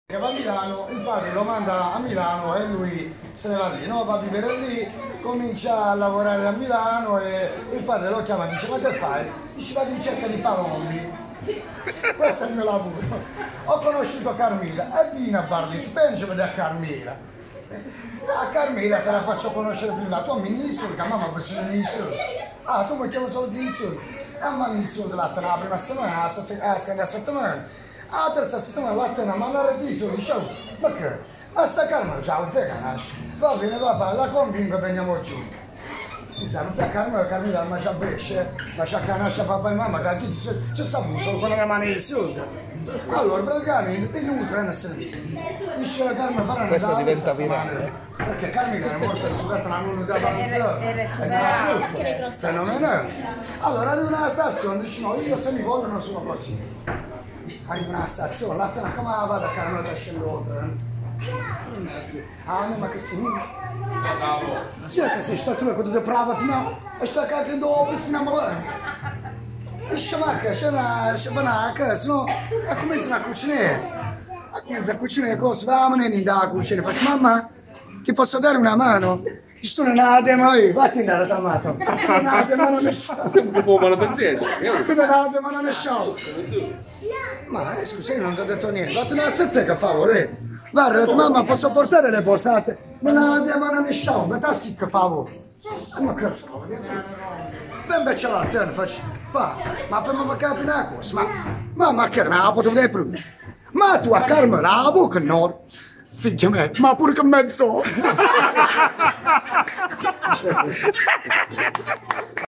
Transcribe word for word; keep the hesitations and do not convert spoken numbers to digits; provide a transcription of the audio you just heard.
Che va a Milano, il padre lo manda a Milano e lui se ne va lì, no? Va a vivere lì, comincia a lavorare a Milano e il padre lo chiama e dice: ma che fai? Dice: vado in cerca di palombi. Questo è il mio lavoro. Ho conosciuto Carmela e vieni a Barlett, penso a vedere Carmela. A Carmela te la faccio conoscere prima, tu mi insulti, mamma per se non insulti. Ah, tu mi chiami solo di insulti. E a me mi insulti la prima settimana, la seconda settimana. La terza settimana la tena, ma non è di dicevo, ma che? Ma sta Carmela c'ha un vegano, va bene papà, la convinco e veniamo giù. Iniziano per Carmela, Carmela ma c'ha pesce, ma c'ha canascia papà e mamma, che c'è sta solo con la mano di soldi. Allora praticamente il nutre non si dice la Carmela parla questo diventa virale. Perché Carmela è morta e succata una nulla da panzone, fenomenale. Allora arriva una stazione, dice no, io se mi voglio non sono così. Arriva una stazione, la tena come la vada, Carmela che scende oltre. Ah, ma che si c'è che sei stato tu quando ti prova fino a sta cacca dopo fino a morire. E sciamacca, c'è una sciabanacca, se no a cominciare a cucinare. A cominciare a cucinare cose, va a manene da cucina, faccio mamma, ti posso dare una mano? Sto non ha la mano, vatti andare da amato. Non ha la mano ne sciò. Sempre fuoco alla pazienza. Tu non ha la mano ne sciò. Ma eh, scusa, io non ti ho detto niente, vattene a sette che favore. Guarda, mamma, posso portare le borsate? Non ha la mano ne sciò, ma tassi che favore. Ma che so, ben invece la terra faccio, fa, ma fammi capire una cosa, ma, ma, ma che non la potevo dire prima? Ma tu a Carmela la bocca no? Figlio me, ma pure che mezzo!